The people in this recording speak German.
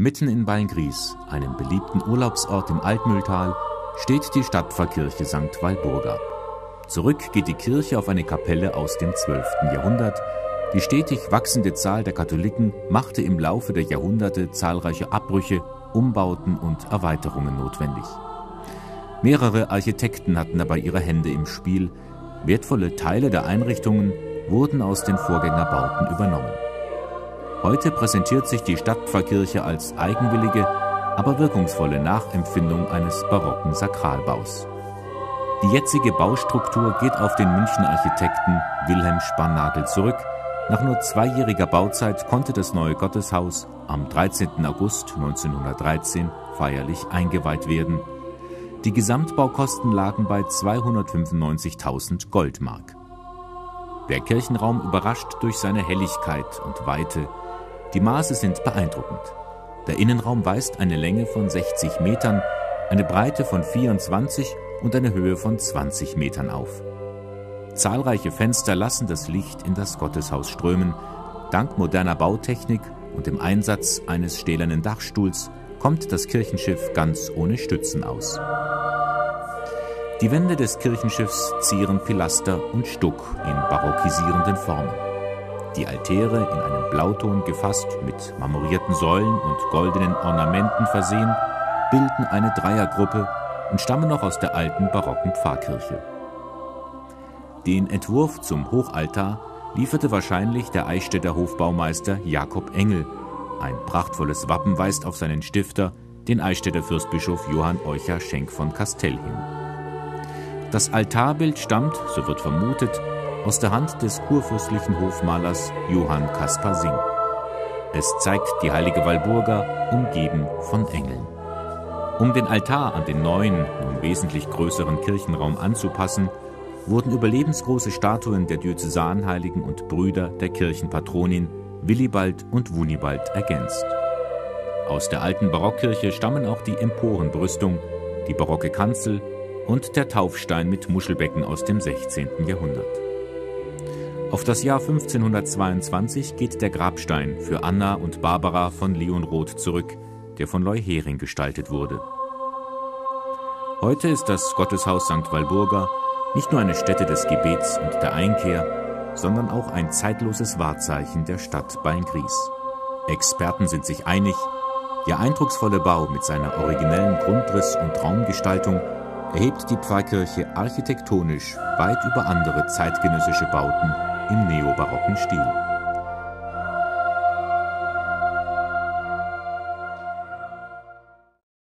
Mitten in Beilngries, einem beliebten Urlaubsort im Altmühltal, steht die Stadtpfarrkirche St. Walburga. Zurück geht die Kirche auf eine Kapelle aus dem 12. Jahrhundert. Die stetig wachsende Zahl der Katholiken machte im Laufe der Jahrhunderte zahlreiche Abbrüche, Umbauten und Erweiterungen notwendig. Mehrere Architekten hatten dabei ihre Hände im Spiel. Wertvolle Teile der Einrichtungen wurden aus den Vorgängerbauten übernommen. Heute präsentiert sich die Stadtpfarrkirche als eigenwillige, aber wirkungsvolle Nachempfindung eines barocken Sakralbaus. Die jetzige Baustruktur geht auf den Münchner Architekten Wilhelm Spannagel zurück. Nach nur 2-jähriger Bauzeit konnte das neue Gotteshaus am 13. August 1913 feierlich eingeweiht werden. Die Gesamtbaukosten lagen bei 295.000 Goldmark. Der Kirchenraum überrascht durch seine Helligkeit und Weite. Die Maße sind beeindruckend. Der Innenraum weist eine Länge von 60 Metern, eine Breite von 24 und eine Höhe von 20 Metern auf. Zahlreiche Fenster lassen das Licht in das Gotteshaus strömen. Dank moderner Bautechnik und dem Einsatz eines stählernen Dachstuhls kommt das Kirchenschiff ganz ohne Stützen aus. Die Wände des Kirchenschiffs zieren Pilaster und Stuck in barockisierenden Formen. Die Altäre, in einem Blauton gefasst, mit marmorierten Säulen und goldenen Ornamenten versehen, bilden eine Dreiergruppe und stammen noch aus der alten barocken Pfarrkirche. Den Entwurf zum Hochaltar lieferte wahrscheinlich der Eichstätter Hofbaumeister Jakob Engel. Ein prachtvolles Wappen weist auf seinen Stifter, den Eichstätter Fürstbischof Johann Eucher Schenk von Castell, hin. Das Altarbild stammt, so wird vermutet, aus der Hand des kurfürstlichen Hofmalers Johann Caspar Sing. Es zeigt die heilige Walburga, umgeben von Engeln. Um den Altar an den neuen, nun wesentlich größeren Kirchenraum anzupassen, wurden überlebensgroße Statuen der Diözesanheiligen und Brüder der Kirchenpatronin Willibald und Wunibald ergänzt. Aus der alten Barockkirche stammen auch die Emporenbrüstung, die barocke Kanzel und der Taufstein mit Muschelbecken aus dem 16. Jahrhundert. Auf das Jahr 1522 geht der Grabstein für Anna und Barbara von Leonroth zurück, der von Leuhering gestaltet wurde. Heute ist das Gotteshaus St. Walburga nicht nur eine Stätte des Gebets und der Einkehr, sondern auch ein zeitloses Wahrzeichen der Stadt Beilngries. Experten sind sich einig, der eindrucksvolle Bau mit seiner originellen Grundriss- und Raumgestaltung erhebt die Pfarrkirche architektonisch weit über andere zeitgenössische Bauten im neobarocken Stil.